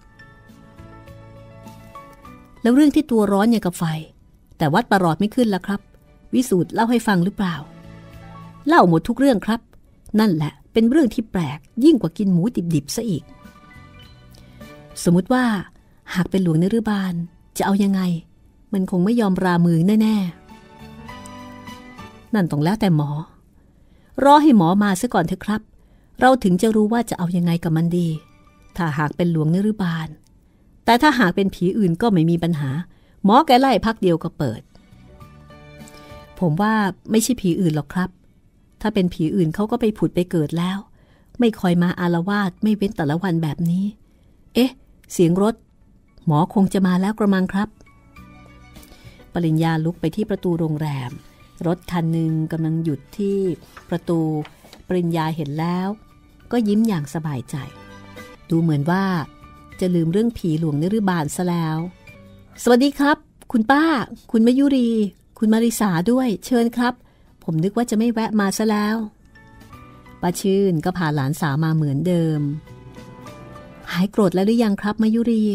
แล้วเรื่องที่ตัวร้อนอย่างกับไฟแต่วัดประหลอดไม่ขึ้นละครับวิสูตรเล่าให้ฟังหรือเปล่าเล่าหมดทุกเรื่องครับนั่นแหละเป็นเรื่องที่แปลกยิ่งกว่ากินหมูดิบๆซะอีกสมมติว่าหากเป็นหลวงนฤบาลจะเอายังไงมันคงไม่ยอมรามือแน่ๆนั่นต้องแล้วแต่หมอรอให้หมอมาซะก่อนเถอะครับเราถึงจะรู้ว่าจะเอายังไงกับมันดีถ้าหากเป็นหลวงนฤบาลแต่ถ้าหากเป็นผีอื่นก็ไม่มีปัญหาหมอแกไล่พักเดียวก็เปิดผมว่าไม่ใช่ผีอื่นหรอกครับถ้าเป็นผีอื่นเขาก็ไปผุดไปเกิดแล้วไม่คอยมาอาละวาดไม่เว้นแต่ละวันแบบนี้เอ๊ะเสียงรถหมอคงจะมาแล้วกระมังครับปริญญาลุกไปที่ประตูโรงแรมรถคันหนึ่งกำลังหยุดที่ประตูปริญญาเห็นแล้วก็ยิ้มอย่างสบายใจดูเหมือนว่าจะลืมเรื่องผีหลวงนฤบาลซะแล้วสวัสดีครับคุณป้าคุณมยุรีคุณมาริสาด้วยเชิญครับผมนึกว่าจะไม่แวะมาซะแล้วป้าชื่นก็พาหลานสาวมาเหมือนเดิมหายโกรธแล้วหรือยังครับมยุรี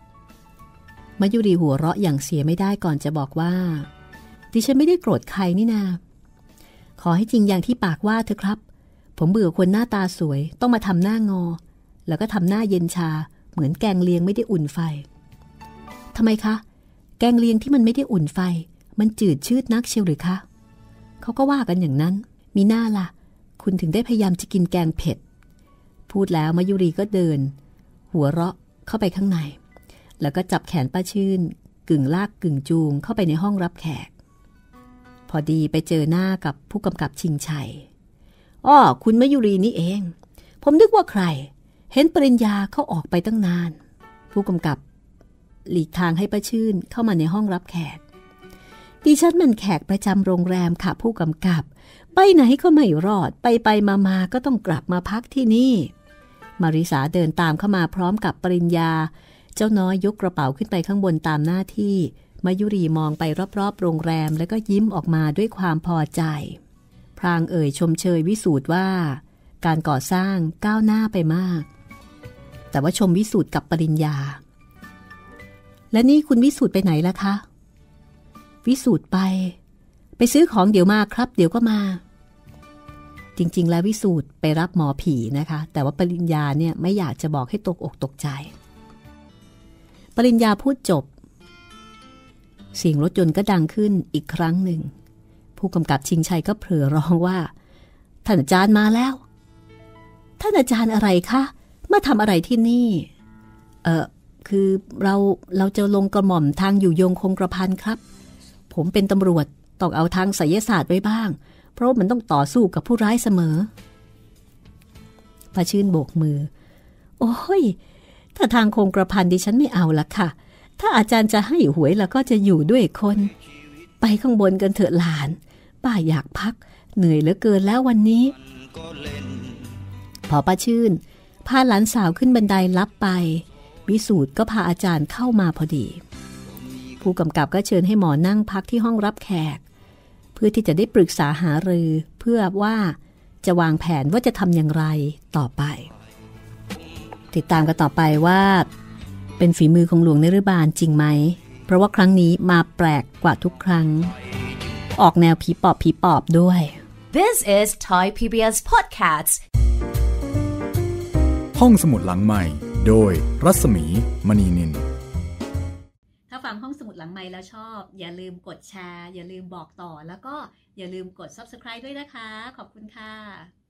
หัวเราะอย่างเสียไม่ได้ก่อนจะบอกว่าดิฉันไม่ได้โกรธใครนี่นาขอให้จริงอย่างที่ปากว่าเถอะครับผมเบื่อคนหน้าตาสวยต้องมาทำหน้างอแล้วก็ทำหน้าเย็นชาเหมือนแกงเลียงไม่ได้อุ่นไฟทำไมคะแกงเลียงที่มันไม่ได้อุ่นไฟมันจืดชืดนักเชียวหรือคะเขาก็ว่ากันอย่างนั้นมีหน้าล่ะคุณถึงได้พยายามจะกินแกงเผ็ดพูดแล้วมายุรีก็เดินหัวเราะเข้าไปข้างในแล้วก็จับแขนป้าชื่นกึ่งลากกึ่งจูงเข้าไปในห้องรับแขกพอดีไปเจอหน้ากับผู้กำกับชิงชัยอ้อคุณมายุรีนี่เองผมนึกว่าใครเห็นปริญญาเขาออกไปตั้งนานผู้กำกับหลีกทางให้ป้าชื่นเข้ามาในห้องรับแขกดิฉันมันแขกประจำโรงแรมค่ะผู้กำกับไปไหนก็ไม่รอดไปมาก็ต้องกลับมาพักที่นี่มาริสาเดินตามเข้ามาพร้อมกับปริญญาเจ้าน้อยยกกระเป๋าขึ้นไปข้างบนตามหน้าที่มายุรีมองไปรอบๆโรงแรมแล้วก็ยิ้มออกมาด้วยความพอใจพลางเอ่ยชมเชยวิสูตรว่าการก่อสร้างก้าวหน้าไปมากแต่ว่าชมวิสูตรกับปริญญาและนี่คุณวิสูตรไปไหนล่ะคะวิสูตรไปซื้อของเดี๋ยวมาครับเดี๋ยวก็มาจริงๆแล้ววิสูตรไปรับหมอผีนะคะแต่ว่าปริญญาเนี่ยไม่อยากจะบอกให้ตกอกตกใจปริญญาพูดจบเสียงรถยนต์ก็ดังขึ้นอีกครั้งหนึ่งผู้กำกับชิงชัยก็เผลอร้องว่าท่านอาจารย์มาแล้วท่านอาจารย์อะไรคะมาทำอะไรที่นี่คือเราจะลงกระหม่อมทางอยู่ยงคงกระพันครับผมเป็นตำรวจต้องเอาทางไสยศาสตร์ไว้บ้างเพราะมันต้องต่อสู้กับผู้ร้ายเสมอป้าชื่นโบกมือโอ้ยถ้าทางคงกระพันดิฉันไม่เอาละค่ะถ้าอาจารย์จะให้หวยแล้วก็จะอยู่ด้วยคนไปข้างบนกันเถอะหลานป้าอยากพักเหนื่อยเหลือเกินแล้ววันนี้พอป้าชื่นพาหลานสาวขึ้นบันไดลับไปวิสูตรก็พาอาจารย์เข้ามาพอดีผู้กำกับก็เชิญให้หมอนั่งพักที่ห้องรับแขกเพื่อที่จะได้ปรึกษาหารือเพื่อว่าจะวางแผนว่าจะทำอย่างไรต่อไปติดตามกันต่อไปว่าเป็นฝีมือของหลวงนฤบาลจริงไหมเพราะว่าครั้งนี้มาแปลกกว่าทุกครั้งออกแนวผีปอบด้วย This is Thai PBS Podcast ห้องสมุดหลังใหม่โดยรัศมีมณีนินถ้าฟังห้องสมุดหลังใหม่แล้วชอบอย่าลืมกดแชร์อย่าลืมบอกต่อแล้วก็อย่าลืมกด Subscribe ด้วยนะคะขอบคุณค่ะ